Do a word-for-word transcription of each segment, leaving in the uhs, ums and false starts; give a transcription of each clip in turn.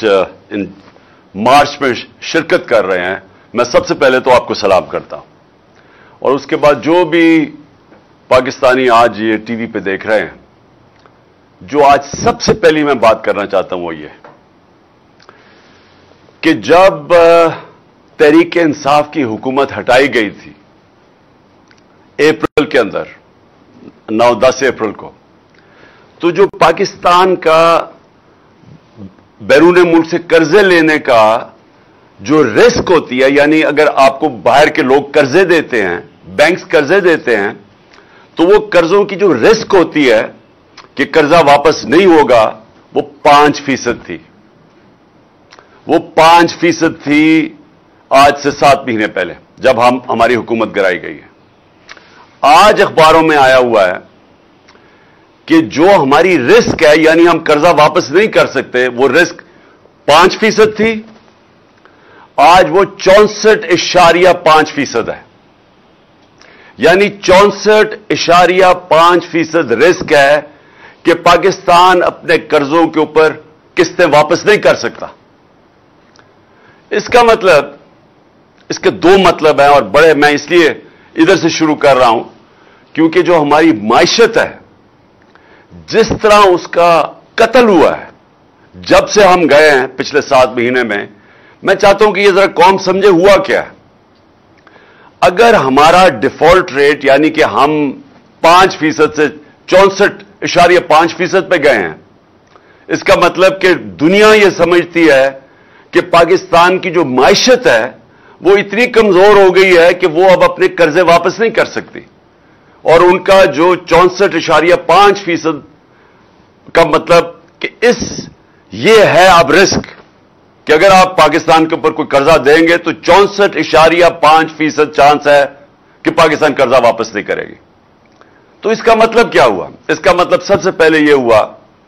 इन मार्च में शिरकत कर रहे हैं, मैं सबसे पहले तो आपको सलाम करता हूं, और उसके बाद जो भी पाकिस्तानी आज ये टीवी पे देख रहे हैं, जो आज सबसे पहली मैं बात करना चाहता हूं वो ये कि जब तहरीक इंसाफ की हुकूमत हटाई गई थी अप्रैल के अंदर, नौ दस अप्रैल को, तो जो पाकिस्तान का बैरून मुल्क से कर्जे लेने का जो रिस्क होती है, यानी अगर आपको बाहर के लोग कर्जे देते हैं, बैंक्स कर्जे देते हैं, तो वो कर्जों की जो रिस्क होती है कि कर्जा वापस नहीं होगा, वो पांच फीसद थी। वो पांच फीसद थी आज से सात महीने पहले, जब हम हमारी हुकूमत गिराई गई है। आज अखबारों में आया हुआ है कि जो हमारी रिस्क है, यानी हम कर्जा वापस नहीं कर सकते, वो रिस्क पांच फीसद थी, आज वो चौसठ इशारिया पांच फीसद है। यानी चौसठ इशारिया पांच फीसद रिस्क है कि पाकिस्तान अपने कर्जों के ऊपर किस्तें वापस नहीं कर सकता। इसका मतलब, इसके दो मतलब हैं, और बड़े, मैं इसलिए इधर से शुरू कर रहा हूं क्योंकि जो हमारी माइशत है, जिस तरह उसका कत्ल हुआ है जब से हम गए हैं पिछले सात महीने में, मैं चाहता हूं कि यह जरा कौम समझे हुआ क्या है। अगर हमारा डिफॉल्ट रेट, यानी कि हम पांच फीसद से चौसठ इशारिया पांच फीसद पे गए हैं, इसका मतलब कि दुनिया यह समझती है कि पाकिस्तान की जो माइशत है वो इतनी कमजोर हो गई है कि वो अब अपने कर्जे वापस नहीं कर सकती, और उनका जो चौसठ इशारिया पांच फीसद का मतलब कि इस ये है अब रिस्क कि अगर आप पाकिस्तान के ऊपर कोई कर्जा देंगे तो चौसठ इशारिया पांच फीसद चांस है कि पाकिस्तान कर्जा वापस नहीं करेगी। तो इसका मतलब क्या हुआ? इसका मतलब सबसे पहले यह हुआ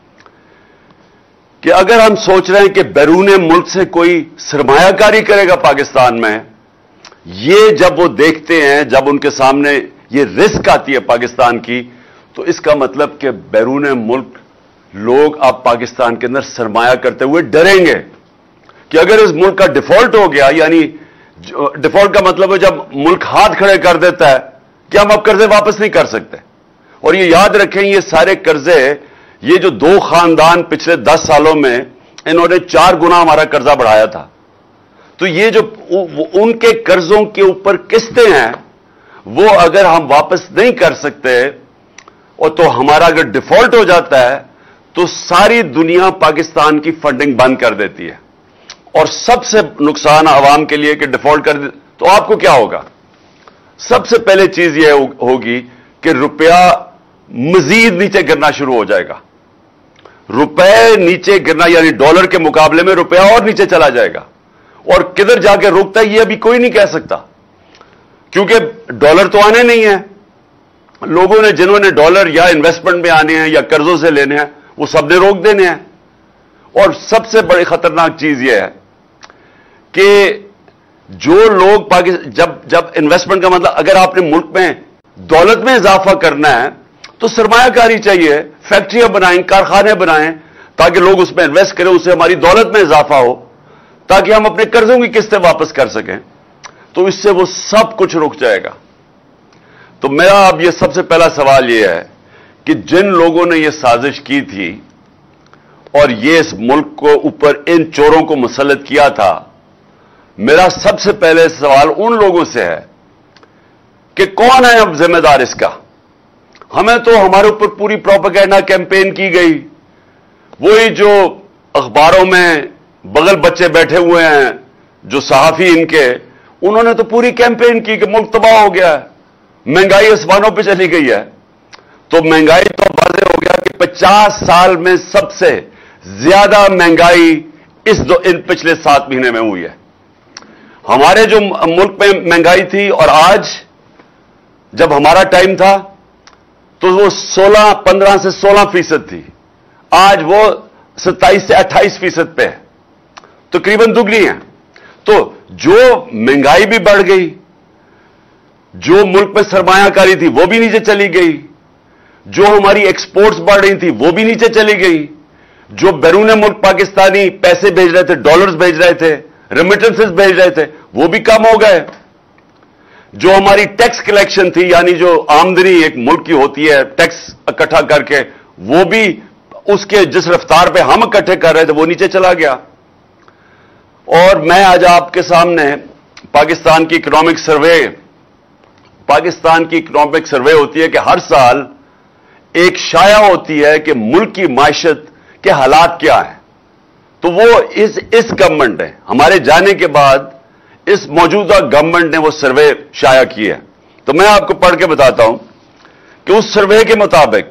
कि अगर हम सोच रहे हैं कि बैरून मुल्क से कोई सरमायाकारी करेगा पाकिस्तान में, ये जब वो देखते हैं, जब उनके सामने ये रिस्क आती है पाकिस्तान की, तो इसका मतलब कि बैरून मुल्क लोग अब पाकिस्तान के अंदर सरमाया करते हुए डरेंगे कि अगर इस मुल्क का डिफॉल्ट हो गया, यानी डिफॉल्ट का मतलब है जब मुल्क हाथ खड़े कर देता है कि हम अब कर्जे वापस नहीं कर सकते। और ये याद रखें, ये सारे कर्जे, ये जो दो खानदान पिछले दस सालों में इन्होंने चार गुना हमारा कर्जा बढ़ाया था, तो ये जो उनके कर्जों के ऊपर किस्तें हैं, वो अगर हम वापस नहीं कर सकते, और तो हमारा अगर डिफॉल्ट हो जाता है, तो सारी दुनिया पाकिस्तान की फंडिंग बंद कर देती है, और सबसे नुकसान आवाम के लिए कि डिफॉल्ट कर दे, तो आपको क्या होगा? सबसे पहले चीज यह होगी कि रुपया मजीद नीचे गिरना शुरू हो जाएगा। रुपए नीचे गिरना, यानी डॉलर के मुकाबले में रुपया और नीचे चला जाएगा, और किधर जाके रुकता है ये अभी कोई नहीं कह सकता, क्योंकि डॉलर तो आने नहीं है। लोगों ने, जिन्होंने डॉलर या इन्वेस्टमेंट में आने हैं या कर्जों से लेने हैं, वो सबने रोक देने हैं। और सबसे बड़ी खतरनाक चीज यह है कि जो लोग पाकिस्तान, जब जब इन्वेस्टमेंट का मतलब, अगर आपने मुल्क में दौलत में इजाफा करना है तो सरमायाकारी चाहिए, फैक्ट्रियां बनाएं, कारखाने बनाएं, ताकि लोग उसमें इन्वेस्ट करें, उससे हमारी दौलत में इजाफा हो, ताकि हम अपने कर्जों की किस्तें वापस कर सकें। तो इससे वो सब कुछ रुक जाएगा। तो मेरा अब यह सबसे पहला सवाल यह है कि जिन लोगों ने यह साजिश की थी और ये इस मुल्क को ऊपर इन चोरों को मुसल्लत किया था, मेरा सबसे पहले सवाल उन लोगों से है कि कौन है अब जिम्मेदार इसका? हमें तो हमारे ऊपर पूरी प्रोपेगेंडा कैंपेन की गई, वही जो अखबारों में बगल बच्चे बैठे हुए हैं जो सहाफी इनके, उन्होंने तो पूरी कैंपेन की कि मुल्क तबाह हो गया है, महंगाई आसमानों पे चली गई है। तो महंगाई तो वाज़ेह हो गया कि पचास साल में सबसे ज्यादा महंगाई इस दो इन पिछले सात महीने में हुई है। हमारे जो मुल्क में महंगाई थी, और आज जब हमारा टाइम था तो वो सोलह पंद्रह से सोलह फीसद थी, आज वो सत्ताईस से अट्ठाईस फीसद पे है, तकरीबन दुगनी है। तो जो महंगाई भी बढ़ गई, जो मुल्क में सरमायाकारी थी वो भी नीचे चली गई, जो हमारी एक्सपोर्ट्स बढ़ रही थी वो भी नीचे चली गई, जो बैरून मुल्क पाकिस्तानी पैसे भेज रहे थे, डॉलर्स भेज रहे थे, रेमिटेंसेस भेज रहे थे, वो भी कम हो गए। जो हमारी टैक्स कलेक्शन थी, यानी जो आमदनी एक मुल्क की होती है टैक्स इकट्ठा करके, वो भी उसके जिस रफ्तार पे हम इकट्ठे कर रहे थे वो नीचे चला गया। और मैं आज आपके सामने पाकिस्तान की इकोनॉमिक सर्वे पाकिस्तान की इकोनॉमिक सर्वे होती है कि हर साल एक शाया होती है कि मुल्क की मायशत के हालात क्या हैं। तो वो इस इस गवर्नमेंट ने, हमारे जाने के बाद इस मौजूदा गवर्नमेंट ने वो सर्वे शाया की है। तो मैं आपको पढ़ के बताता हूं कि उस सर्वे के मुताबिक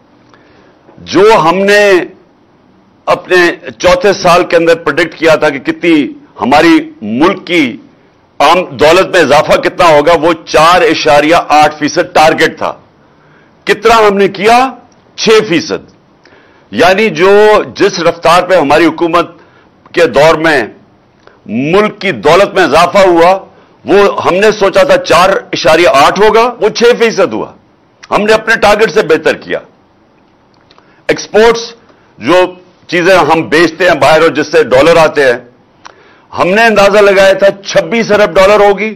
जो हमने अपने चौथे साल के अंदर प्रेडिक्ट किया था कि कितनी हमारी मुल्क की आम दौलत में इजाफा कितना होगा, वो चार इशारिया आठ फीसद टारगेट था। कितना हमने किया? छह फीसद। यानी जो जिस रफ्तार पे हमारी हुकूमत के दौर में मुल्क की दौलत में इजाफा हुआ, वो हमने सोचा था चार इशारिया आठ होगा, वो छह फीसद हुआ। हमने अपने टारगेट से बेहतर किया। एक्सपोर्ट्स, जो चीजें हम बेचते हैं बाहर और जिससे डॉलर आते हैं, हमने अंदाजा लगाया था छब्बीस अरब डॉलर होगी।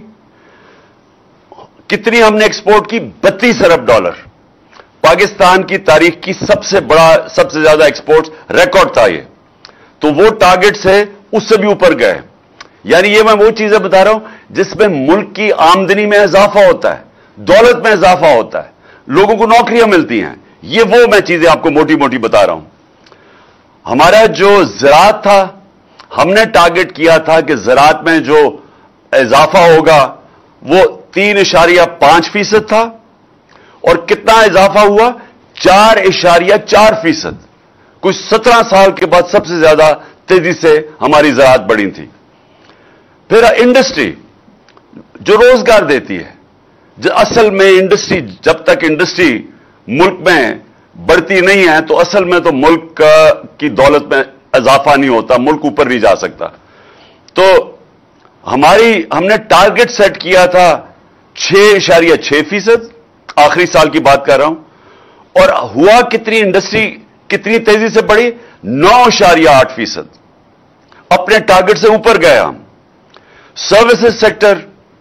कितनी हमने एक्सपोर्ट की? बत्तीस अरब डॉलर। पाकिस्तान की तारीख की सबसे बड़ा, सबसे ज्यादा एक्सपोर्ट रिकॉर्ड था ये। तो वो टारगेट से उससे भी ऊपर गए। यानी ये मैं वो चीजें बता रहा हूं जिसमें मुल्क की आमदनी में इजाफा होता है, दौलत में इजाफा होता है, लोगों को नौकरियां मिलती हैं। ये वो मैं चीजें आपको मोटी मोटी बता रहा हूं। हमारा जो ज़राअत था, हमने टारगेट किया था कि ज़राअत में जो इजाफा होगा वो तीन इशारिया पांच फीसद था, और कितना इजाफा हुआ? चार इशारिया चार फीसद। कुछ सत्रह साल के बाद सबसे ज्यादा तेजी से हमारी ज़राअत बढ़ी थी। फिर इंडस्ट्री जो रोजगार देती है, जो असल में इंडस्ट्री, जब तक इंडस्ट्री मुल्क में बढ़ती नहीं है तो असल में तो मुल्क की दौलत में इजाफा नहीं होता, मुल्क ऊपर नहीं जा सकता। तो हमारी हमने टारगेट सेट किया था छह इशारिया छह फीसद, आखिरी साल की बात कर रहा हूं। और हुआ कितनी? इंडस्ट्री कितनी तेजी से बढ़ी? नौ इशारिया आठ फीसद। अपने टारगेट से ऊपर गए हम। सर्विसेज सेक्टर,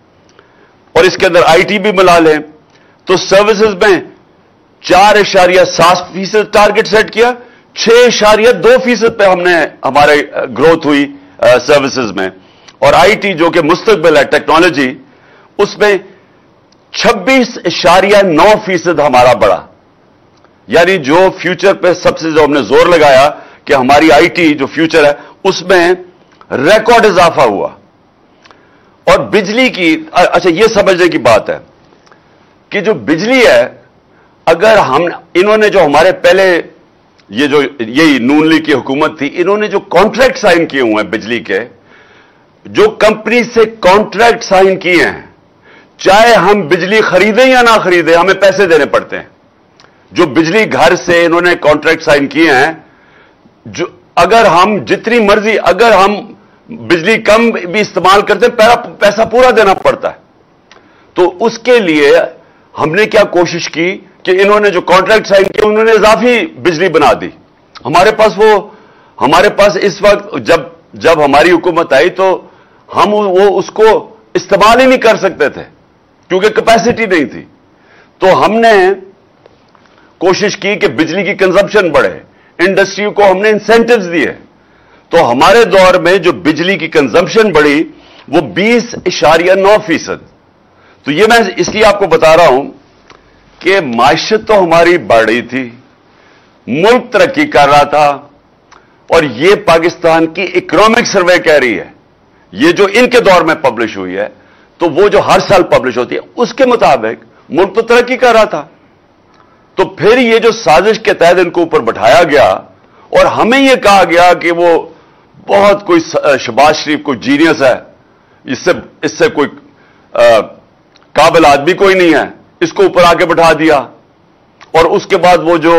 और इसके अंदर आईटी भी मिला लें, तो सर्विसेज में चार इशारिया सात फीसद टारगेट सेट किया, छह इशारिया दो फीसद पे हमने हमारे ग्रोथ हुई सर्विसेज में। और आईटी जो कि मुस्तकबिल है, टेक्नोलॉजी, उसमें छब्बीस इशारिया नौ फीसद हमारा बढ़ा। यानी जो फ्यूचर पे सबसे जो हमने जोर लगाया कि हमारी आईटी जो फ्यूचर है उसमें रिकॉर्ड इजाफा हुआ। और बिजली की, अच्छा ये समझने की बात है कि जो बिजली है, अगर हम इन्होंने जो हमारे पहले ये जो यही नून लीग की हुकूमत थी, इन्होंने जो कॉन्ट्रैक्ट साइन किए हुए हैं बिजली के, जो कंपनी से कॉन्ट्रैक्ट साइन किए हैं, चाहे हम बिजली खरीदें या ना खरीदें, हमें पैसे देने पड़ते हैं। जो बिजली घर से इन्होंने कॉन्ट्रैक्ट साइन किए हैं, जो अगर हम जितनी मर्जी, अगर हम बिजली कम भी इस्तेमाल करते हैं, पैसा पूरा देना पड़ता है। तो उसके लिए हमने क्या कोशिश की कि इन्होंने जो कॉन्ट्रैक्ट साइन किया, उन्होंने इजाफी बिजली बना दी। हमारे पास वो हमारे पास इस वक्त जब जब हमारी हुकूमत आई तो हम वो उसको इस्तेमाल ही नहीं कर सकते थे क्योंकि कैपेसिटी नहीं थी। तो हमने कोशिश की कि बिजली की कंजम्पशन बढ़े, इंडस्ट्री को हमने इंसेंटिव्स दिए। तो हमारे दौर में जो बिजली की कंजम्पशन बढ़ी वो बीस इशारिया नौ फीसद। तो ये मैं इसलिए आपको बता रहा हूं कि मायशत तो हमारी बढ़ रही थी, मुल्क तरक्की कर रहा था, और ये पाकिस्तान की इकोनॉमिक सर्वे कह रही है, ये जो इनके दौर में पब्लिश हुई है, तो वो जो हर साल पब्लिश होती है उसके मुताबिक मुल्क तो तरक्की कर रहा था। तो फिर ये जो साजिश के तहत इनको ऊपर बैठाया गया और हमें यह कहा गया कि वो बहुत कोई शहबाज शरीफ कोई जीनियस है, इससे इससे कोई आ, काबिल आदमी कोई नहीं है, इसको ऊपर आके बैठा दिया। और उसके बाद वो जो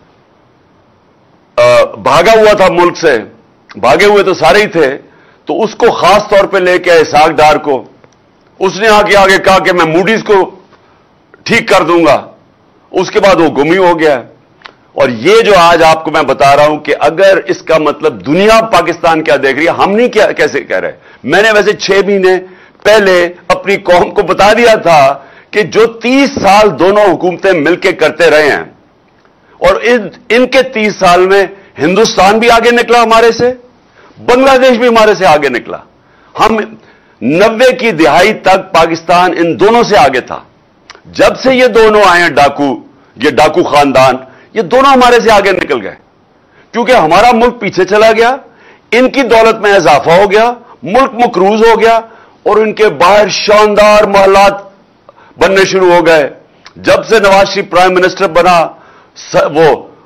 आ, भागा हुआ था मुल्क से, भागे हुए तो सारे ही थे, तो उसको खास तौर पे लेके आए इसहाक डार को। उसने आगे आगे कहा कि मैं मूडीज को ठीक कर दूंगा। उसके बाद वो गुम ही हो गया। और ये जो आज आपको मैं बता रहा हूं कि अगर इसका मतलब दुनिया पाकिस्तान क्या देख रही है, हम नहीं क्या कैसे कह रहे। मैंने वैसे छह महीने पहले अपनी कौम को बता दिया था कि जो तीस साल दोनों हुकूमतें मिलकर करते रहे हैं, और इन इनके तीस साल में हिंदुस्तान भी आगे निकला हमारे से, बांग्लादेश भी हमारे से आगे निकला। हम नब्बे की दिहाई तक पाकिस्तान इन दोनों से आगे था। जब से ये दोनों आए हैं डाकू, ये डाकू खानदान, ये दोनों हमारे से आगे निकल गए, क्योंकि हमारा मुल्क पीछे चला गया, इनकी दौलत में इजाफा हो गया, मुल्क मकरूज हो गया, और इनके बाहर शानदार महलात बनने शुरू हो गए। जब से नवाज शरीफ प्राइम मिनिस्टर बना, वो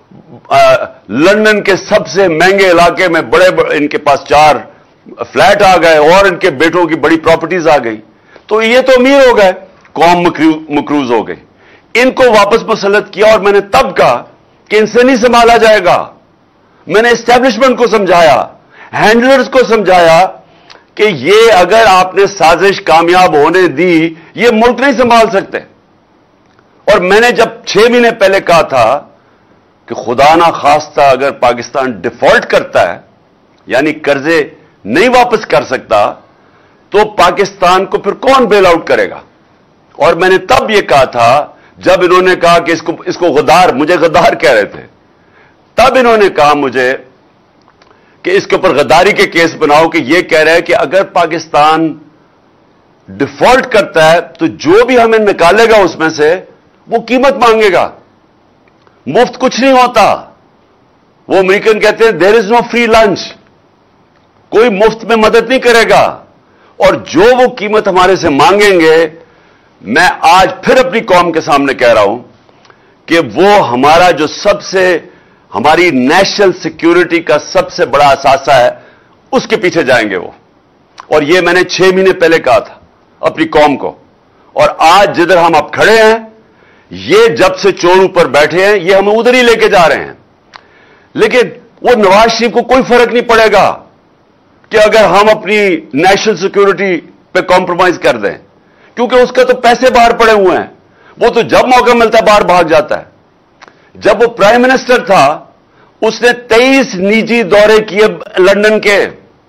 लंदन के सबसे महंगे इलाके में बड़े, बड़े इनके पास चार फ्लैट आ गए, और इनके बेटों की बड़ी प्रॉपर्टीज आ गई। तो ये तो अमीर हो गए, कौम मकरूज हो गई। इनको वापस मुसल्लत किया, और मैंने तब कहा कि इनसे नहीं संभाला जाएगा। मैंने एस्टेब्लिशमेंट को समझाया, हैंडलर्स को समझाया कि ये अगर आपने साजिश कामयाब होने दी, ये मुल्क नहीं संभाल सकते। और मैंने जब छह महीने पहले कहा था कि खुदा ना खास्ता अगर पाकिस्तान डिफॉल्ट करता है, यानी कर्जे नहीं वापस कर सकता, तो पाकिस्तान को फिर कौन बेल आउट करेगा। और मैंने तब यह कहा था, जब इन्होंने कहा कि इसको इसको गद्दार, मुझे गद्दार कह रहे थे, तब इन्होंने कहा मुझे कि इसके ऊपर गद्दारी के केस बनाओ, कि यह कह रहे हैं कि अगर पाकिस्तान डिफॉल्ट करता है तो जो भी हमें निकालेगा उसमें से वो कीमत मांगेगा। मुफ्त कुछ नहीं होता। वो अमेरिकन कहते हैं there is no free lunch, कोई मुफ्त में मदद नहीं करेगा। और जो वो कीमत हमारे से मांगेंगे, मैं आज फिर अपनी कौम के सामने कह रहा हूं कि वो हमारा जो सबसे, हमारी नेशनल सिक्योरिटी का सबसे बड़ा असासा है, उसके पीछे जाएंगे वो। और ये मैंने छह महीने पहले कहा था अपनी कौम को। और आज जिधर हम अब खड़े हैं, ये जब से चोर ऊपर बैठे हैं, ये हमें उधर ही लेके जा रहे हैं। लेकिन वो नवाज शरीफ को कोई फर्क नहीं पड़ेगा कि अगर हम अपनी नेशनल सिक्योरिटी पे कॉम्प्रोमाइज कर दें, क्योंकि उसके तो पैसे बाहर पड़े हुए हैं। वो तो जब मौका मिलता है बाहर भाग जाता है। जब वो प्राइम मिनिस्टर था, उसने तेईस निजी दौरे किए लंदन के।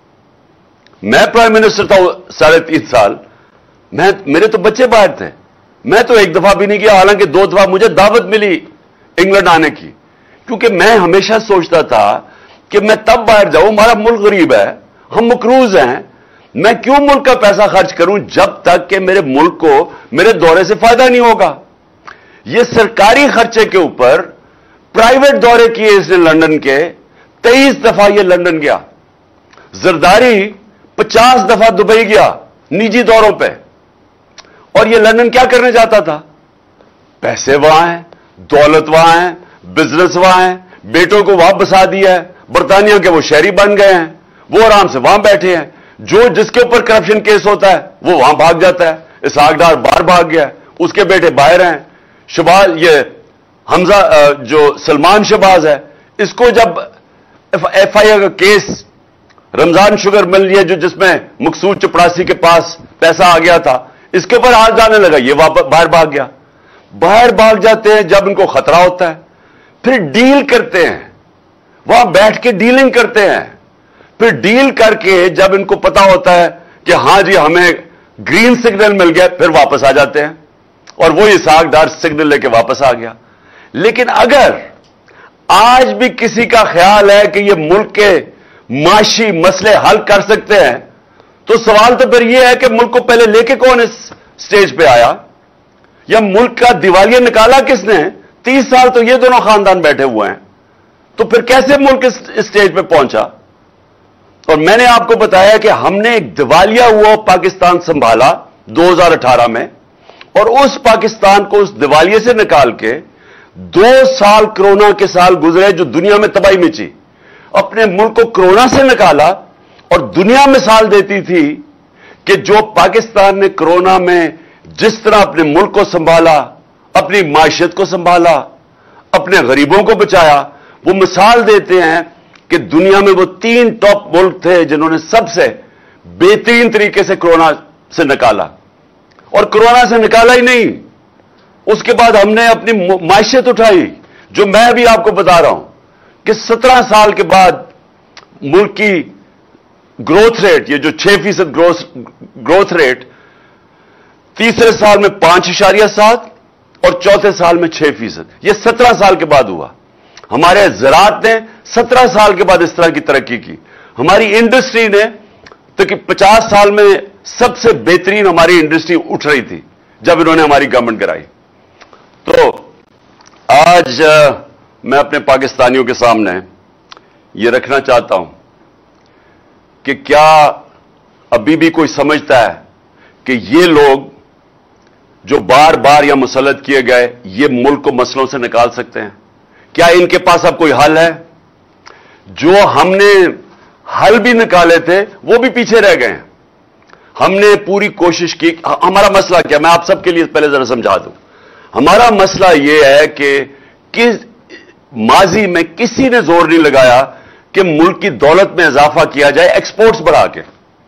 मैं प्राइम मिनिस्टर था साढ़े तीन साल, मैं मेरे तो बच्चे बाहर थे, मैं तो एक दफा भी नहीं किया। हालांकि दो दफा मुझे दावत मिली इंग्लैंड आने की, क्योंकि मैं हमेशा सोचता था कि मैं तब बाहर जाऊं, हमारा मुल्क गरीब है, हम मकरूज हैं, मैं क्यों मुल्क का पैसा खर्च करूं जब तक कि मेरे मुल्क को मेरे दौरे से फायदा नहीं होगा। ये सरकारी खर्चे के ऊपर प्राइवेट दौरे किए इसने लंदन के, तेईस दफा ये लंदन गया। जरदारी पचास दफा दुबई गया निजी दौरों पे। और ये लंदन क्या करने जाता था? पैसे वहां हैं, दौलत वहां है, बिजनेस वहां है, बेटों को वहां बसा दिया है, बरतानिया के वो शहरी बन गए हैं, वो आराम से वहां बैठे हैं। जो जिसके ऊपर करप्शन केस होता है वो वहां भाग जाता है। इसहाक डार बाहर भाग गया, उसके बेटे बाहर हैं। शबाज, ये हमजा जो सलमान शहबाज है, इसको जब एफ आई आर का केस रमजान शुगर मिल रही है, जो जिसमें मकसूद चपड़ासी के पास पैसा आ गया था, इसके ऊपर हाथ जाने लगा, ये बाहर भाग गया। बाहर भाग जाते हैं जब इनको खतरा होता है, फिर डील करते हैं, वहां बैठ के डीलिंग करते हैं। फिर डील करके जब इनको पता होता है कि हां जी हमें ग्रीन सिग्नल मिल गया, फिर वापस आ जाते हैं। और वो इसहाक डार सिग्नल लेके वापस आ गया। लेकिन अगर आज भी किसी का ख्याल है कि ये मुल्क के माशी मसले हल कर सकते हैं, तो सवाल तो फिर यह है कि मुल्क को पहले लेके कौन इस स्टेज पे आया, या मुल्क का दिवालिया निकाला किसने? तीस साल तो ये दोनों खानदान बैठे हुए हैं, तो फिर कैसे मुल्क इस स्टेज पे पहुंचा? और मैंने आपको बताया कि हमने एक दिवालिया हुआ पाकिस्तान संभाला दो हज़ार अठारह में, और उस पाकिस्तान को उस दिवालिये से निकाल के दो साल कोरोना के साल गुजरे जो दुनिया में तबाही मची। अपने मुल्क को कोरोना से निकाला, और दुनिया मिसाल देती थी कि जो पाकिस्तान ने कोरोना में जिस तरह अपने मुल्क को संभाला, अपनी माशियत को संभाला, अपने गरीबों को बचाया, वो मिसाल देते हैं कि दुनिया में वो तीन टॉप मुल्क थे जिन्होंने सबसे बेहतरीन तरीके से कोरोना से निकाला। और कोरोना से निकाला ही नहीं, उसके बाद हमने अपनी माशियत उठाई, जो मैं अभी आपको बता रहा हूं कि सत्रह साल के बाद मुल्क की ग्रोथ रेट, ये जो छह फीसद ग्रोथ ग्रोथ रेट, तीसरे साल में पांच इशारिया सात और चौथे साल में छह फीसद, यह सत्रह साल के बाद हुआ। हमारे ज़राअत ने सत्रह साल के बाद इस तरह की तरक्की की। हमारी इंडस्ट्री ने तो कि पचास साल में सबसे बेहतरीन हमारी इंडस्ट्री उठ रही थी जब इन्होंने हमारी गवर्नमेंट कराई। तो आज आ, मैं अपने पाकिस्तानियों के सामने ये रखना चाहता हूं कि क्या अभी भी कोई समझता है कि ये लोग जो बार बार यहां मुसल्लत किए गए, ये मुल्क को मसलों से निकाल सकते हैं? क्या इनके पास अब कोई हल है? जो हमने हल भी निकाले थे वो भी पीछे रह गए हैं। हमने पूरी कोशिश की। हमारा मसला क्या, मैं आप सबके लिए पहले जरा समझा दूं। हमारा मसला यह है कि किस माजी में किसी ने जोर नहीं लगाया कि मुल्क की दौलत में इजाफा किया जाए एक्सपोर्ट्स बढ़ा के।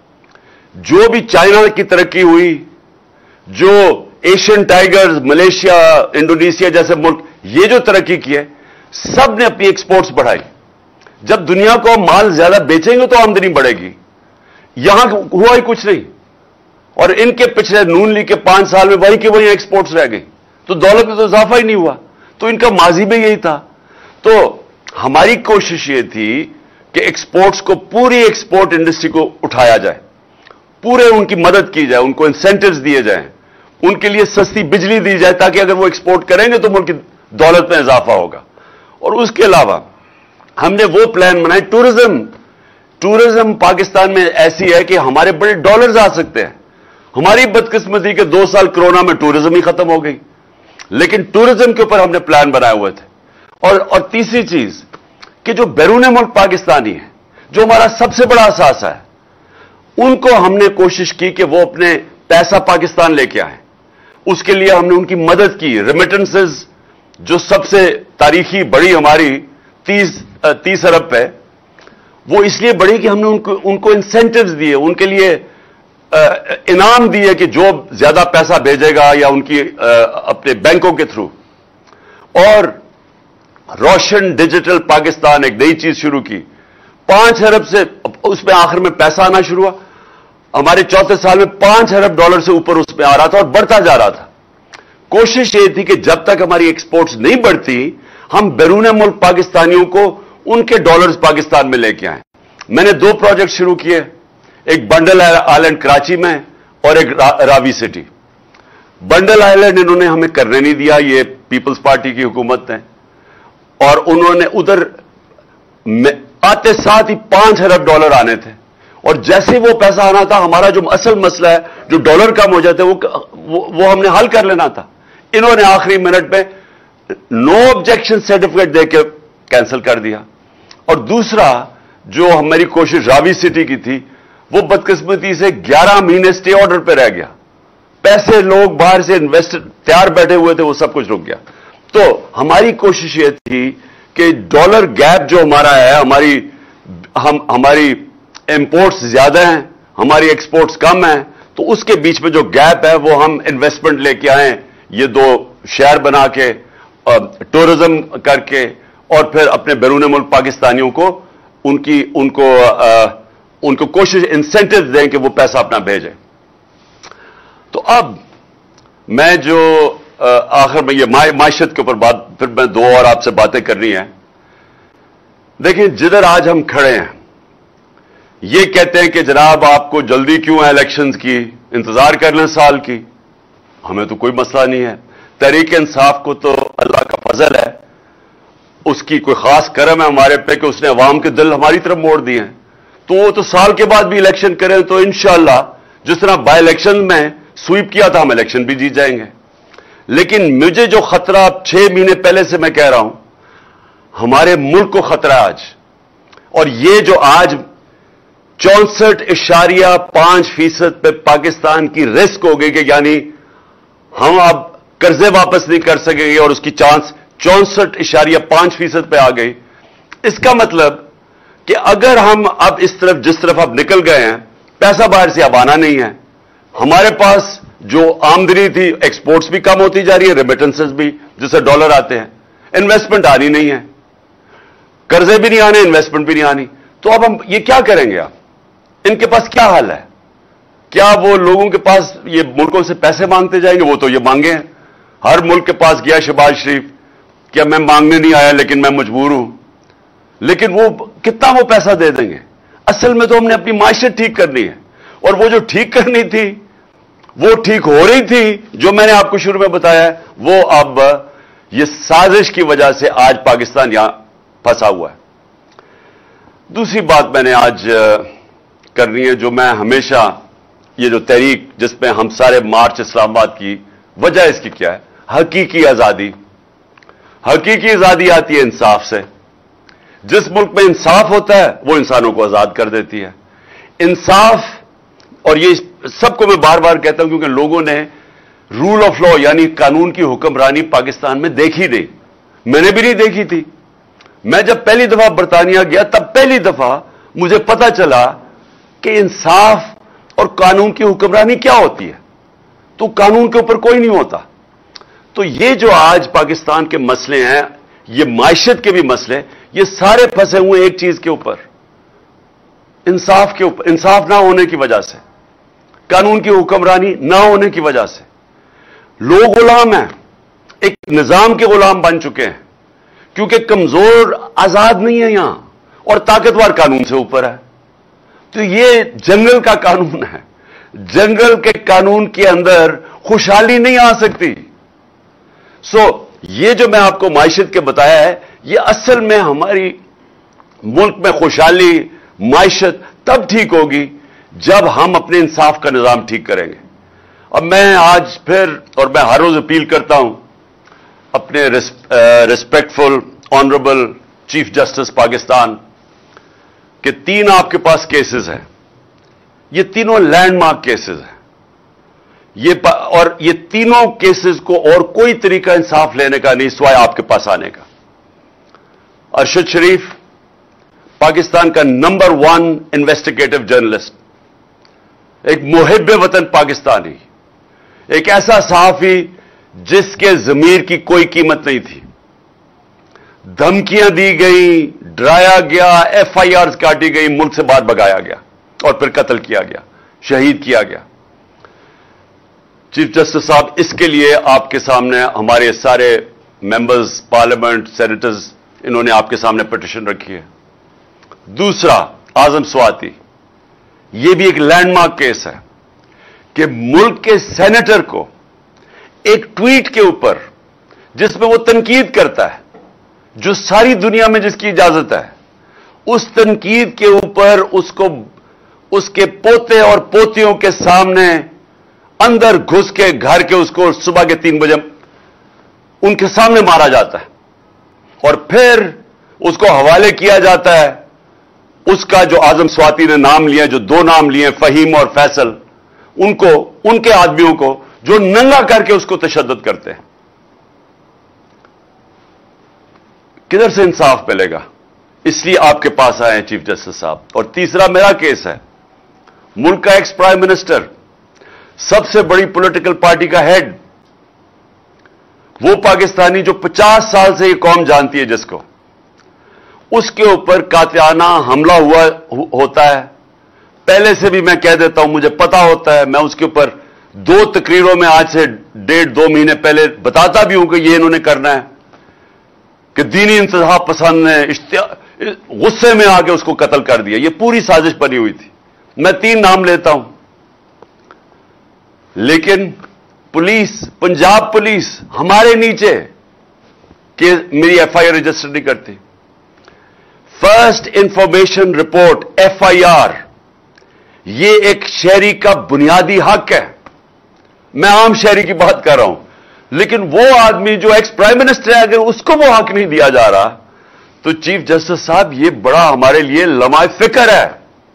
जो भी चाइना की तरक्की हुई, जो एशियन टाइगर्स, मलेशिया, इंडोनेशिया जैसे मुल्क, ये जो तरक्की की है, सब ने अपनी एक्सपोर्ट्स बढ़ाई। जब दुनिया को माल ज्यादा बेचेंगे तो आमदनी बढ़ेगी। यहां हुआ ही कुछ नहीं, और इनके पिछले नून लीग के पांच साल में वही के वही एक्सपोर्ट्स रह गई, तो दौलत में तो इजाफा ही नहीं हुआ। तो इनका माजी में यही था। तो हमारी कोशिश ये थी कि एक्सपोर्ट्स को, पूरी एक्सपोर्ट इंडस्ट्री को उठाया जाए, पूरे उनकी मदद की जाए, उनको इंसेंटिव्स दिए जाएं, उनके लिए सस्ती बिजली दी जाए, ताकि अगर वो एक्सपोर्ट करेंगे तो मुल्क की दौलत में इजाफा होगा। और उसके अलावा हमने वो प्लान बनाए। टूरिज्म टूरिज्म पाकिस्तान में ऐसी है कि हमारे बड़े डॉलर्स आ सकते हैं। हमारी बदकिस्मती के दो साल कोरोना में टूरिज्म ही खत्म हो गई, लेकिन टूरिज्म के ऊपर हमने प्लान बनाए हुए थे। और और तीसरी चीज कि जो बैरून मुल्क पाकिस्तानी है, जो हमारा सबसे बड़ा असासा है, उनको हमने कोशिश की कि वो अपने पैसा पाकिस्तान लेके आए। उसके लिए हमने उनकी मदद की। रेमिटेंसेस जो सबसे तारीखी बड़ी हमारी तीस तीस अरब पे, वो इसलिए बढ़ी कि हमने उनको उनको इंसेंटिव्स दिए, उनके लिए इनाम दिए कि जो ज्यादा पैसा भेजेगा या उनकी अपने बैंकों के थ्रू। और रोशन डिजिटल पाकिस्तान एक नई चीज शुरू की। पांच अरब से उसमें आखिर में पैसा आना शुरू हुआ। हमारे चौथे साल में पांच अरब डॉलर से ऊपर उसमें आ रहा था और बढ़ता जा रहा था। कोशिश ये थी कि जब तक हमारी एक्सपोर्ट्स नहीं बढ़ती, हम बैरून मुल्क पाकिस्तानियों को उनके डॉलर्स पाकिस्तान में लेके आए। मैंने दो प्रोजेक्ट शुरू किए, एक बंडल आइलैंड कराची में और एक रा, रावी सिटी। बंडल आइलैंड इन्होंने हमें करने नहीं दिया, ये पीपल्स पार्टी की हुकूमत है, और उन्होंने उधर आते साथ ही पांच अरब डॉलर आने थे, और जैसे वो पैसा आना था, हमारा जो असल मसला है, जो डॉलर कम हो जाते, वो, वो वो हमने हल कर लेना था। इन्होंने आखिरी मिनट में नो ऑब्जेक्शन सर्टिफिकेट देकर कैंसिल कर दिया। और दूसरा जो हमारी कोशिश रावी सिटी की थी, वो बदकिस्मती से ग्यारह महीने स्टे ऑर्डर पे रह गया। पैसे लोग बाहर से इन्वेस्टर तैयार बैठे हुए थे, वो सब कुछ रुक गया। तो हमारी कोशिश ये थी कि डॉलर गैप जो हमारा है, हमारी हम हमारी इंपोर्ट्स ज्यादा हैं, हमारी एक्सपोर्ट्स कम हैं, तो उसके बीच में जो गैप है वो हम इन्वेस्टमेंट लेके आए, ये दो शहर बना के, टूरिज्म करके, और फिर अपने बैरून मुल्क पाकिस्तानियों को उनकी उनको आ, उनको कोशिश इंसेंटिव दें कि वो पैसा अपना भेजें। तो अब मैं जो आखिर में ये मायशत के ऊपर बात, फिर मैं दो और आपसे बातें करनी है। देखिए, जिधर आज हम खड़े हैं, ये कहते हैं कि जनाब आपको जल्दी क्यों है इलेक्शंस की, इंतजार कर लें साल की। हमें तो कोई मसला नहीं है। तहरीक इंसाफ को तो अल्लाह का फजल है, उसकी कोई खास करम है हमारे पे कि उसने अवाम के दिल हमारी तरफ मोड़ दिए हैं। तो वो तो साल के बाद भी इलेक्शन करें तो इंशाअल्लाह जिस तरह बाई इलेक्शन में स्वीप किया था, हम इलेक्शन भी जीत जाएंगे। लेकिन मुझे जो खतरा अब छह महीने पहले से मैं कह रहा हूं, हमारे मुल्क को खतरा है आज। और ये जो आज चौसठ इशारिया पांच फीसद पे पाकिस्तान की रिस्क हो गई कि यानी हम अब कर्जे वापस नहीं कर सकेंगे, और उसकी चांस चौसठ इशारिया पांच फीसद पे आ गई। इसका मतलब कि अगर हम अब इस तरफ जिस तरफ अब निकल गए हैं, पैसा बाहर से अब आना नहीं है, हमारे पास जो आमदनी थी, एक्सपोर्ट्स भी कम होती जा रही है, रेमिटेंसेस भी जिससे डॉलर आते हैं, इन्वेस्टमेंट आनी नहीं है, कर्जे भी नहीं आने, इन्वेस्टमेंट भी नहीं आनी। तो अब हम ये क्या करेंगे? आप इनके पास क्या हल है? क्या वो लोगों के पास ये मुल्कों से पैसे मांगते जाएंगे? वो तो ये मांगे हैं, हर मुल्क के पास गया शहबाज शरीफ, क्या मैं मांगने नहीं आया लेकिन मैं मजबूर हूं, लेकिन वो कितना वो पैसा दे देंगे? असल में तो हमने अपनी माइशत ठीक करनी है, और वो जो ठीक करनी थी वो ठीक हो रही थी, जो मैंने आपको शुरू में बताया है, वो अब ये साजिश की वजह से आज पाकिस्तान यहां फंसा हुआ है। दूसरी बात मैंने आज करनी है, जो मैं हमेशा, ये जो तहरीक जिसमें हम सारे मार्च इस्लामाबाद की, वजह इसकी क्या है? हकीकी आजादी। हकीकी आजादी आती है इंसाफ से। जिस मुल्क में इंसाफ होता है वो इंसानों को आजाद कर देती है। इंसाफ, और ये सबको मैं बार बार कहता हूं क्योंकि लोगों ने रूल ऑफ लॉ यानी कानून की हुक्मरानी पाकिस्तान में देखी नहीं, मैंने भी नहीं देखी थी। मैं जब पहली दफा बरतानिया गया तब पहली दफा मुझे पता चला कि इंसाफ और कानून की हुक्मरानी क्या होती है। तो कानून के ऊपर कोई नहीं होता। तो ये जो आज पाकिस्तान के मसले हैं, ये माइशत के भी मसले, ये सारे फंसे हुए एक चीज के ऊपर, इंसाफ के ऊपर। इंसाफ ना होने की वजह से, कानून की हुक्मरानी ना होने की वजह से लोग गुलाम हैं, एक निजाम के गुलाम बन चुके हैं, क्योंकि कमजोर आजाद नहीं है यहां और ताकतवर कानून से ऊपर है। तो ये जंगल का कानून है। जंगल के कानून के अंदर खुशहाली नहीं आ सकती। सो so, ये जो मैं आपको माइशत के बताया है, ये असल में हमारी मुल्क में खुशहाली, माइशत तब ठीक होगी जब हम अपने इंसाफ का निजाम ठीक करेंगे। अब मैं आज फिर, और मैं हर रोज अपील करता हूं अपने respectful honourable chief justice Pakistan के, तीन आपके पास केसेस हैं, ये तीनों लैंडमार्क केसेस हैं, ये और ये तीनों केसेस को और कोई तरीका इंसाफ लेने का नहीं सिवाय आपके पास आने का। अरशद शरीफ पाकिस्तान का नंबर वन इन्वेस्टिगेटिव जर्नलिस्ट, एक मुहिब वतन पाकिस्तानी, एक ऐसा सहाफी जिसके जमीर की कोई कीमत नहीं थी, धमकियां दी गई, डराया गया, एफ आई आर काटी गई, मुल्क से बाहर भगाया गया और फिर कत्ल किया गया, शहीद किया गया। चीफ जस्टिस साहब, इसके लिए आपके सामने हमारे सारे मेंबर्स पार्लियामेंट, सेनेटर्स, इन्होंने आपके सामने पिटीशन रखी है। दूसरा, आजम स्वाति, यह भी एक लैंडमार्क केस है कि मुल्क के सेनेटर को एक ट्वीट के ऊपर, जिसमें वो तनकीद करता है, जो सारी दुनिया में जिसकी इजाजत है, उस तनकीद के ऊपर उसको उसके पोते और पोतियों के सामने अंदर घुस के घर के उसको सुबह के तीन बजे उनके सामने मारा जाता है और फिर उसको हवाले किया जाता है उसका जो आजम स्वाति ने नाम लिया, जो दो नाम लिए फहीम और फैसल, उनको, उनके आदमियों को, जो नंगा करके उसको तशद्दुद करते हैं। किधर से इंसाफ मिलेगा? इसलिए आपके पास आए हैं चीफ जस्टिस साहब। और तीसरा मेरा केस है, मुल्क का एक्स प्राइम मिनिस्टर, सबसे बड़ी पॉलिटिकल पार्टी का हेड, वो पाकिस्तानी जो पचास साल से ये कौम जानती है जिसको, उसके ऊपर कातिलाना हमला हुआ होता है। पहले से भी मैं कह देता हूं, मुझे पता होता है, मैं उसके ऊपर दो तकरीरों में आज से डेढ़ दो महीने पहले बताता भी हूं कि ये इन्होंने करना है, कि दीनी इंतजाम पसंद ने गुस्से में आके उसको कत्ल कर दिया। ये पूरी साजिश बनी हुई थी। मैं तीन नाम लेता हूं, लेकिन पुलिस, पंजाब पुलिस हमारे नीचे कि मेरी एफ आई आर रजिस्टर नहीं करती। First information report F I R, ये एक शहरी का बुनियादी हक है। मैं आम शहरी की बात कर रहा हूं, लेकिन वो आदमी जो एक्स प्राइम मिनिस्टर है, अगर उसको वो हक नहीं दिया जा रहा, तो चीफ जस्टिस साहब ये बड़ा हमारे लिए लम्हा फिक्र है।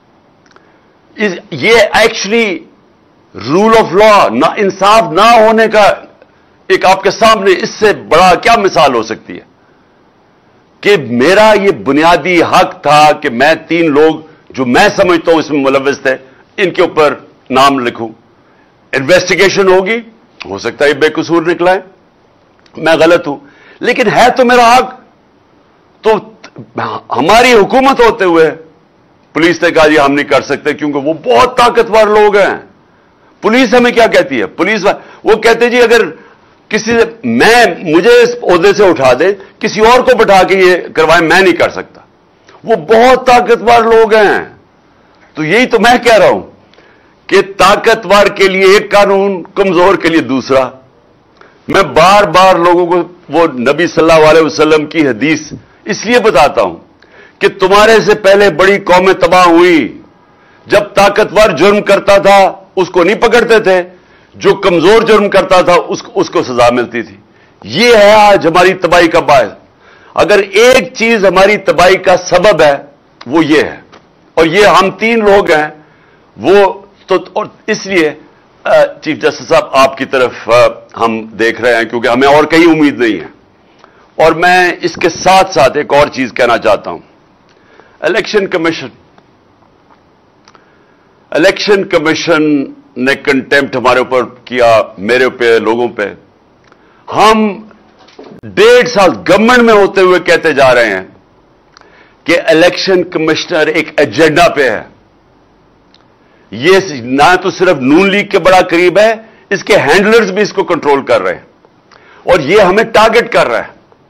ये एक्चुअली रूल ऑफ लॉ, ना इंसाफ ना होने का एक आपके सामने इससे बड़ा क्या मिसाल हो सकती है कि मेरा ये बुनियादी हक था कि मैं तीन लोग जो मैं समझता हूं इसमें मुलव्विस थे, इनके ऊपर नाम लिखूं। इन्वेस्टिगेशन होगी, हो सकता है ये बेकसूर निकला है, मैं गलत हूं, लेकिन है तो मेरा हक। तो हमारी हुकूमत होते हुए पुलिस ने कहा जी हम नहीं कर सकते क्योंकि वो बहुत ताकतवर लोग हैं। पुलिस हमें क्या कहती है? पुलिस वो कहते जी अगर किसी से मैं मुझे इस ओहदे से उठा दे, किसी और को बैठा के ये करवाए, मैं नहीं कर सकता। वो बहुत ताकतवर लोग हैं। तो यही तो मैं कह रहा हूं कि ताकतवर के लिए एक कानून, कमजोर के लिए दूसरा। मैं बार बार लोगों को वो नबी सल्लल्लाहु अलैहि वसल्लम की हदीस इसलिए बताता हूं कि तुम्हारे से पहले बड़ी कौमें तबाह हुई। जब ताकतवर जुर्म करता था उसको नहीं पकड़ते थे, जो कमजोर जुर्म करता था उसको उसको सजा मिलती थी। यह है आज हमारी तबाही का बायस। अगर एक चीज हमारी तबाही का सबब है वो ये है, और ये हम तीन लोग हैं वो तो। और इसलिए चीफ जस्टिस साहब आपकी तरफ हम देख रहे हैं क्योंकि हमें और कहीं उम्मीद नहीं है। और मैं इसके साथ साथ एक और चीज कहना चाहता हूं। इलेक्शन कमीशन इलेक्शन कमीशन ने कंटेम्प्ट हमारे ऊपर किया, मेरे पे, लोगों पे। हम डेढ़ साल गवर्नमेंट में होते हुए कहते जा रहे हैं कि इलेक्शन कमिश्नर एक एजेंडा पे है। ये ना तो सिर्फ नून लीग के बड़ा करीब है, इसके हैंडलर्स भी इसको कंट्रोल कर रहे हैं और ये हमें टारगेट कर रहा है।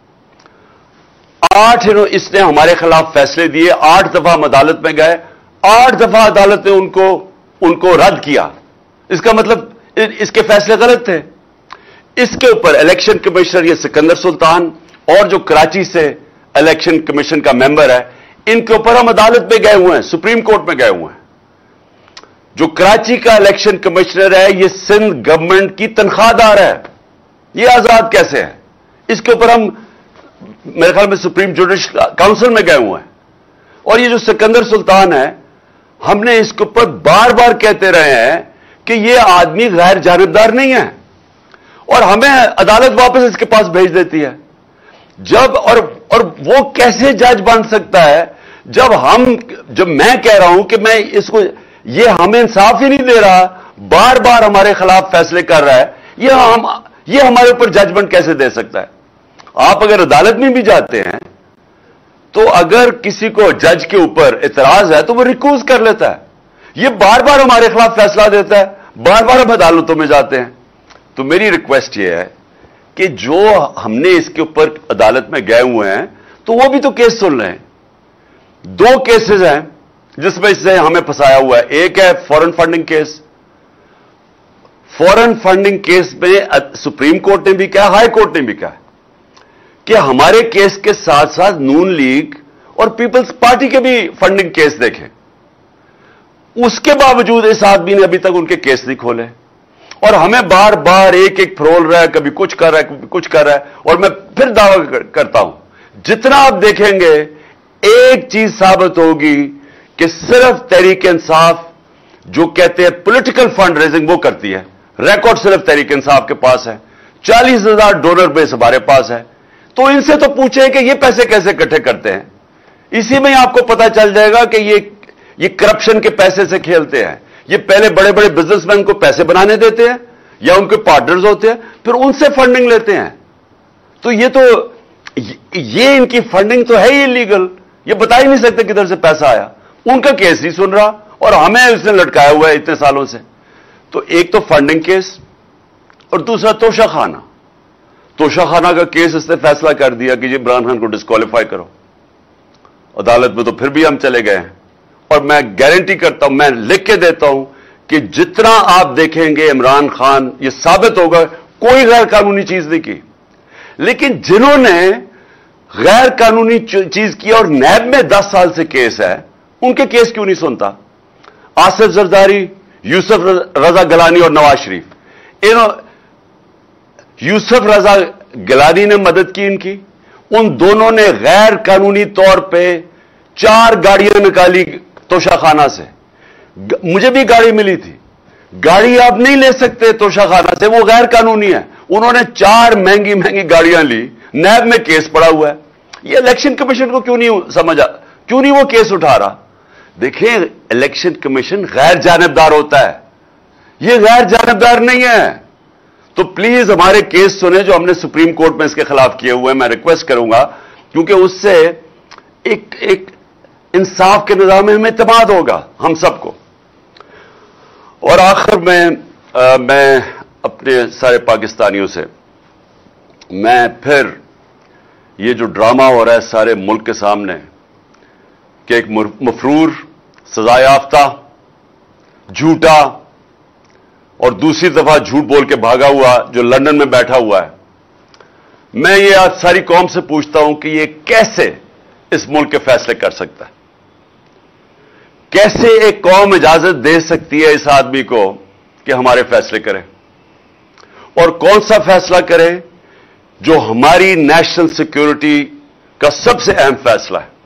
आठ इसने हमारे खिलाफ फैसले दिए, आठ दफा हम अदालत में गए, आठ दफा अदालत ने उनको उनको रद्द किया। इसका मतलब इसके फैसले गलत थे। इसके ऊपर इलेक्शन कमिश्नर ये सिकंदर सुल्तान और जो कराची से इलेक्शन कमीशन का मेंबर है, इनके ऊपर हम अदालत में गए हुए हैं, सुप्रीम कोर्ट में गए हुए हैं। जो कराची का इलेक्शन कमिश्नर है ये सिंध गवर्नमेंट की तनख्वाहदार है, ये आजाद कैसे है? इसके ऊपर हम मेरे ख्याल में सुप्रीम जुडिशल काउंसिल में गए हुए हैं। और ये जो सिकंदर सुल्तान है, हमने इसके ऊपर बार बार कहते रहे हैं कि ये आदमी गैर जानिबदार नहीं है और हमें अदालत वापस इसके पास भेज देती है। जब और और वो कैसे जज बन सकता है जब हम जब मैं कह रहा हूं कि मैं इसको ये हमें इंसाफ ही नहीं दे रहा, बार बार हमारे खिलाफ फैसले कर रहा है, ये हम ये हमारे ऊपर जजमेंट कैसे दे सकता है? आप अगर अदालत में भी जाते हैं तो अगर किसी को जज के ऊपर इतराज है तो वो रिक्यूज कर लेता है। ये बार बार हमारे खिलाफ फैसला देता है, बार बार हम अदालतों में जाते हैं। तो मेरी रिक्वेस्ट ये है कि जो हमने इसके ऊपर अदालत में गए हुए हैं तो वो भी तो केस सुन रहे हैं। दो केसेस हैं जिसमें इससे हमें फंसाया हुआ है। एक है foreign funding case. Foreign funding case में सुप्रीम कोर्ट ने भी कहा, हाई कोर्ट ने भी कहा कि हमारे केस के साथ साथ नून लीग और पीपल्स पार्टी के भी फंडिंग केस देखें। उसके बावजूद इस आदमी ने अभी तक उनके केस नहीं खोले और हमें बार बार एक एक फरोल रहा है, कभी कुछ कर रहा है, कभी कुछ कर रहा है। और मैं फिर दावा करता हूं, जितना आप देखेंगे एक चीज साबित होगी कि सिर्फ तहरीक इंसाफ जो कहते हैं पॉलिटिकल फंड रेजिंग वो करती है। रिकॉर्ड सिर्फ तहरीक इंसाफ के पास है, चालीस हजार डोनर बेस हमारे पास है। तो इनसे तो पूछे कि ये पैसे कैसे इकट्ठे करते हैं। इसी में आपको पता चल जाएगा कि ये ये करप्शन के पैसे से खेलते हैं। ये पहले बड़े बड़े बिजनेसमैन को पैसे बनाने देते हैं या उनके पार्टनर्स होते हैं, फिर उनसे फंडिंग लेते हैं। तो ये तो ये इनकी फंडिंग तो है ही इलीगल, ये बता ही नहीं सकते किधर से पैसा आया। उनका केस नहीं सुन रहा और हमें इसने लटकाया हुआ है इतने सालों से। तो एक तो फंडिंग केस और दूसरा तोशाखाना। तोशाखाना का केस इसने फैसला कर दिया कि इमरान खान को डिस्क्वालीफाई करो। अदालत में तो फिर भी हम चले गए हैं और मैं गारंटी करता हूं, मैं लिख के देता हूं कि जितना आप देखेंगे इमरान खान, ये साबित होगा कोई गैर कानूनी चीज नहीं की। लेकिन जिन्होंने गैर कानूनी चीज की और नैब में दस साल से केस है, उनके केस क्यों नहीं सुनता? आसिफ जरदारी, यूसुफ रजा गिलानी और नवाज शरीफ। इन यूसुफ रजा गिलानी ने मदद की इनकी। उन दोनों ने गैर कानूनी तौर पे चार गाड़ियां निकाली तोशाखाना से। मुझे भी गाड़ी मिली थी। गाड़ी आप नहीं ले सकते तोशाखाना से, वो गैर कानूनी है। उन्होंने चार महंगी महंगी गाड़ियां ली, नैब में केस पड़ा हुआ है। ये इलेक्शन कमीशन को क्यों नहीं समझा, क्यों नहीं वो केस उठा रहा? देखिए, इलेक्शन कमीशन गैर जानिबदार होता है, ये गैर जानिबदार नहीं है। तो प्लीज हमारे केस सुने जो हमने सुप्रीम कोर्ट में इसके खिलाफ किए हुए हैं। मैं रिक्वेस्ट करूंगा, क्योंकि उससे एक एक इंसाफ के निजाम में इत्मीनान होगा हम सबको। और आखिर में आ, मैं अपने सारे पाकिस्तानियों से, मैं फिर ये जो ड्रामा हो रहा है सारे मुल्क के सामने कि एक मफरूर, सजा याफ्ता, झूठा और दूसरी दफा झूठ बोल के भागा हुआ जो लंदन में बैठा हुआ है, मैं ये आज सारी कौम से पूछता हूं कि ये कैसे इस मुल्क के फैसले कर सकता है? कैसे एक कौम इजाजत दे सकती है इस आदमी को कि हमारे फैसले करे? और कौन सा फैसला करे जो हमारी नेशनल सिक्योरिटी का सबसे अहम फैसला है?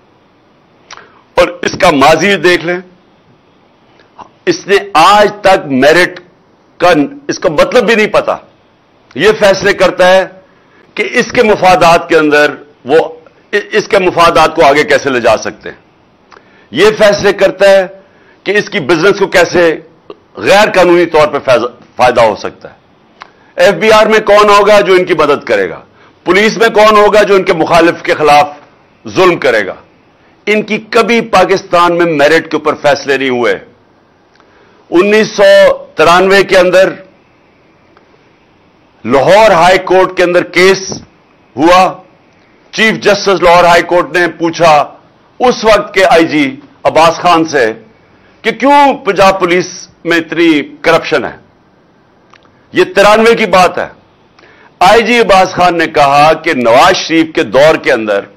और इसका माजी देख लें, इसने आज तक मेरिट का इसका मतलब भी नहीं पता। यह फैसले करता है कि इसके मुफादात के अंदर वो इसके मुफादात को आगे कैसे ले जा सकते हैं। यह फैसले करता है कि इसकी बिजनेस को कैसे गैर कानूनी तौर पर फायदा हो सकता है। एफबीआर में कौन होगा जो इनकी मदद करेगा? पुलिस में कौन होगा जो इनके मुखालिफ के खिलाफ जुल्म करेगा? इनकी कभी पाकिस्तान में मेरिट के ऊपर फैसले नहीं हुए। उन्नीस सौ तिरानवे के अंदर लाहौर हाई कोर्ट के अंदर केस हुआ। Chief justice Lahore high court ने पूछा उस वक्त के आईजी अब्बास खान से कि क्यों पंजाब पुलिस में इतनी करप्शन है। यह तिरानवे की बात है। आईजी अब्बास खान ने कहा कि नवाज शरीफ के दौर के अंदर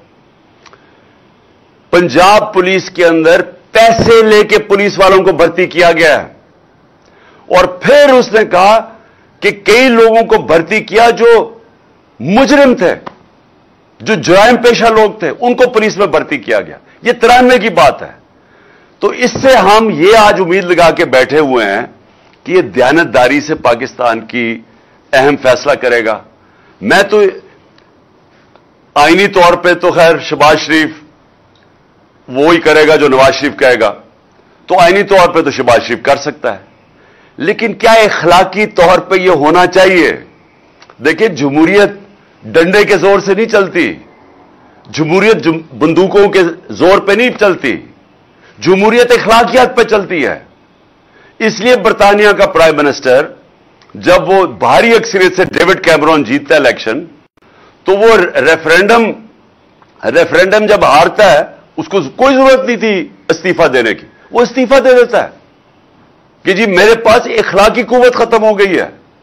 पंजाब पुलिस के अंदर पैसे लेके पुलिस वालों को भर्ती किया गया है। और फिर उसने कहा कि कई लोगों को भर्ती किया जो मुजरिम थे, जो जुराइम पेशा लोग थे, उनको पुलिस में भर्ती किया गया। यह तिरानवे की बात है। तो इससे हम ये आज उम्मीद लगा के बैठे हुए हैं कि यह दयानतदारी से पाकिस्तान की अहम फैसला करेगा। मैं तो आईनी तौर पे तो खैर शहबाज शरीफ वो ही करेगा जो नवाज शरीफ कहेगा, तो आईनी तौर पे तो शहबाज शरीफ कर सकता है, लेकिन क्या इखलाकी तौर पे ये होना चाहिए? देखिए, जमहूरियत डंडे के जोर से नहीं चलती, जमहूरियत बंदूकों के जोर पे नहीं चलती, जमहूरियत इखलाकियात पे चलती है। इसलिए बरतानिया का प्राइम मिनिस्टर जब वो भारी अक्सरियत से डेविड कैमरॉन जीतता है इलेक्शन, तो वो रेफरेंडम रेफरेंडम जब हारता है उसको कोई जरूरत नहीं थी इस्तीफा देने की, वो इस्तीफा दे देता है कि जी मेरे पास इखलाकी कुव्वत खत्म हो गई है।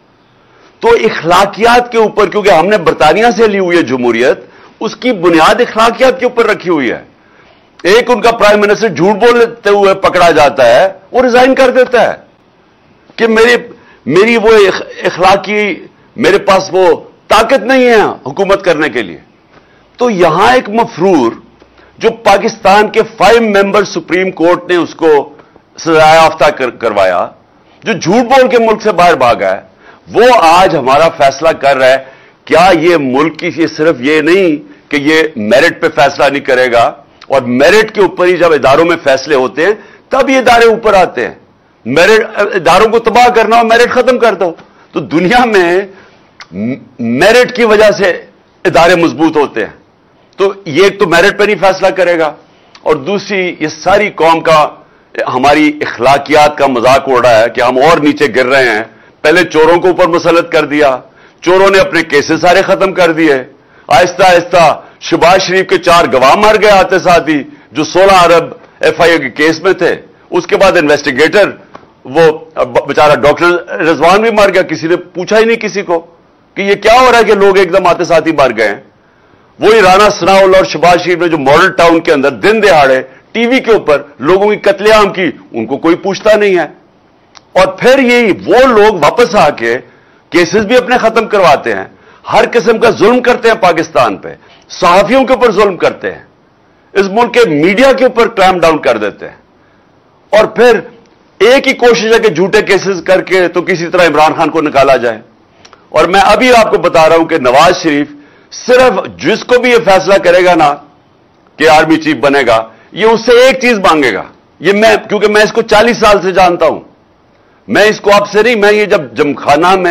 तो इखलाकियात के ऊपर, क्योंकि हमने बरतानिया से ली हुई है जमहूरियत, उसकी बुनियाद इखलाकियात के ऊपर रखी हुई है। एक उनका प्राइम मिनिस्टर झूठ बोलते हुए पकड़ा जाता है, वो रिजाइन कर देता है कि मेरी मेरी वो इखलाकी, मेरे पास वो ताकत नहीं है हुकूमत करने के लिए। तो यहां एक मफरूर जो पाकिस्तान के फाइव मेंबर सुप्रीम कोर्ट ने उसको सजा याफ्ता कर, करवाया, जो झूठ बोल के मुल्क से बाहर भागा है, वो आज हमारा फैसला कर रहा है। क्या ये मुल्क की ये सिर्फ ये नहीं कि ये मेरिट पे फैसला नहीं करेगा, और मेरिट के ऊपर ही जब इदारों में फैसले होते हैं तब ये इदारे ऊपर आते हैं। मेरिट, इदारों को तबाह करना हो, मेरिट खत्म कर दो। तो दुनिया में मेरिट की वजह से इदारे मजबूत होते हैं। तो ये एक तो मेरिट पे नहीं फैसला करेगा, और दूसरी ये सारी कौम का, हमारी इखलाकियात का मजाक उड़ रहा है कि हम और नीचे गिर रहे हैं। पहले चोरों को ऊपर मुसल्लत कर दिया, चोरों ने अपने केसेस सारे खत्म कर दिए। आहिस्ता आहिस्ता शहबाज शरीफ के चार गवाह मर गए आते साथ ही, जो सोलह अरब एफ आई ए के केस में थे। उसके बाद इन्वेस्टिगेटर, वो बेचारा डॉक्टर रिजवान भी मर गया। किसी ने पूछा ही नहीं किसी को कि ये क्या हो रहा है कि लोग एकदम आते साथ ही मर गए। वही राना सनाउल्लाह और शहबाज शरीफ ने जो मॉडल टाउन के अंदर दिन दिहाड़े टीवी के ऊपर लोगों की कत्लेआम की, उनको कोई पूछता नहीं है। और फिर यही वो लोग वापस आके केसेस भी अपने खत्म करवाते हैं, हर किस्म का जुल्म करते हैं पाकिस्तान पे, सहाफियों के ऊपर जुल्म करते हैं, इस मुल्क के मीडिया के ऊपर क्लैम्प डाउन कर देते हैं। और फिर एक ही कोशिश है कि झूठे केसेस करके तो किसी तरह इमरान खान को निकाला जाए। और मैं अभी आपको बता रहा हूं कि नवाज शरीफ सिर्फ जिसको भी यह फैसला करेगा ना कि आर्मी चीफ बनेगा, ये उससे एक चीज मांगेगा। ये मैं, क्योंकि मैं इसको चालीस साल से जानता हूं, मैं इसको आपसे नहीं, मैं ये जब जमखाना में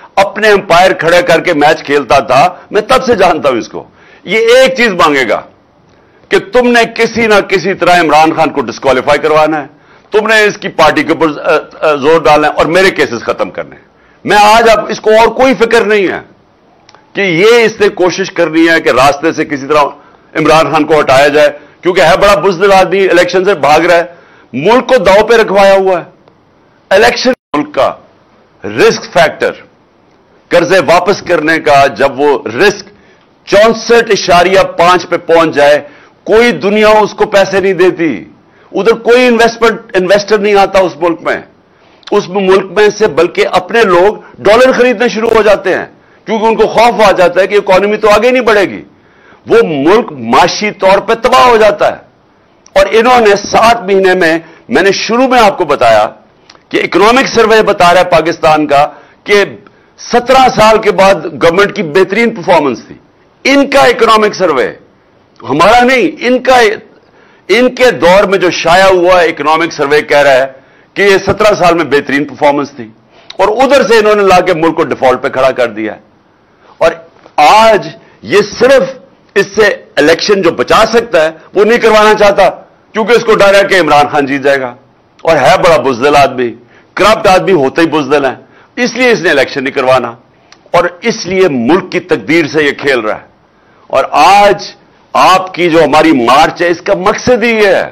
اپنے امپائر کھڑے کر کے میچ کھیلتا تھا. میں تب سے جانتا ہوں اس کو. یہ ایک چیز مانگے گا کہ تم نے کسی نہ کسی طرح عمران خان کو ڈسکوالیفائی کروانا ہے, تم نے اس کی پارٹی کے اوپر زور ڈالنا ہے اور میرے کیسز ختم کرنے ہیں. میں آج اب اس کو اور کوئی فکر نہیں ہے کہ یہ اس نے کوشش کرنی ہے کہ راستے سے کسی طرح عمران خان کو ہٹایا جائے, کیونکہ ہے بڑا بزدل آدمی, الیکشن سے بھاگ رہا ہے, ملک کو داؤ پہ رکھوایا ہوا ہے. الیکشن ملک کا رسک فیکٹر, قرضے واپس کرنے کا جب وہ رسک چونسٹھ اشاریہ پانچ پہ پہنچ جائے, کوئی دنیا اس کو پیسے نہیں دیتی. ادھر کوئی انویسٹمنٹ انویسٹر نہیں آتا اس ملک میں. اس ملک میں سے بلکہ اپنے لوگ ڈالر خریدنے شروع ہو جاتے ہیں, کیونکہ ان کو خوف آ جاتا ہے کہ اکانومی تو آگے نہیں بڑھے گی. وہ ملک معاشی طور پہ تباہ ہو جاتا ہے. اور انہوں نے سات مہینے میں, میں نے شروع میں آپ کو بتایا کہ اکنامک سروے بتا رہا ہے پاکستان کا کہ سترہ سال کے بعد گورنمنٹ کی بہترین پرفارمنس تھی. ان کا اکنامک سروے, ہمارا نہیں, ان کا, ان کے دور میں جو شائع ہوا اکنامک سروے کہہ رہا ہے کہ یہ سترہ سال میں بہترین پرفارمنس تھی, اور ادھر سے انہوں نے لا کے ملک کو ڈیفالٹ پہ کھڑا کر دیا ہے. اور آج یہ صرف اس سے الیکشن جو بچا سکتا ہے وہ نہیں کروانا چاہتا, کیونکہ اس کو ڈر ہے کہ عمران خان جیت جائے گا, اور ہے بڑا بزدل آدمی, کرپٹ آدمی ہوتے ہی بزدل ہے, اس لیے اس نے الیکشن نہیں کروانا, اور اس لیے ملک کی تقدیر سے یہ کھیل رہا ہے. اور آج آپ کی جو ہماری مارچ ہے, اس کا مقصد ہی یہ ہے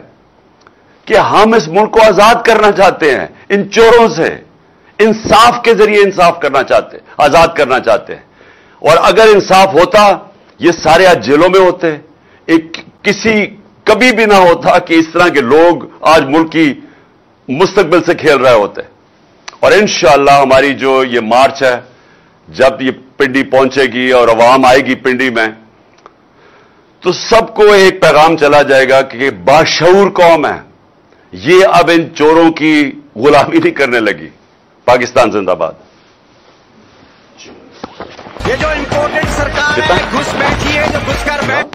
کہ ہم اس ملک کو آزاد کرنا چاہتے ہیں ان چوروں سے, انصاف کے ذریعے انصاف کرنا چاہتے ہیں, آزاد کرنا چاہتے ہیں. اور اگر انصاف ہوتا, یہ سارے آج جیلوں میں ہوتے, ایک کسی کبھی بھی نہ ہوتا کہ اس طرح کے لوگ آج ملک کی مستقبل سے کھیل رہے ہوتے. اور انشاءاللہ ہماری جو یہ مارچ ہے, جب یہ پنڈی پہنچے گی اور عوام آئے گی پنڈی میں, تو سب کو ایک پیغام چلا جائے گا کہ باشعور قوم ہے, یہ اب ان چوروں کی غلامی نہیں کرنے لگی. پاکستان زندہ باد. یہ جو امپورٹنٹ سرکار ہے, گھس بیٹھی ہے, جو گھس کر بیٹھ